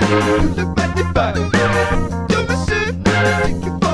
You look mighty fine. You're a suit, take your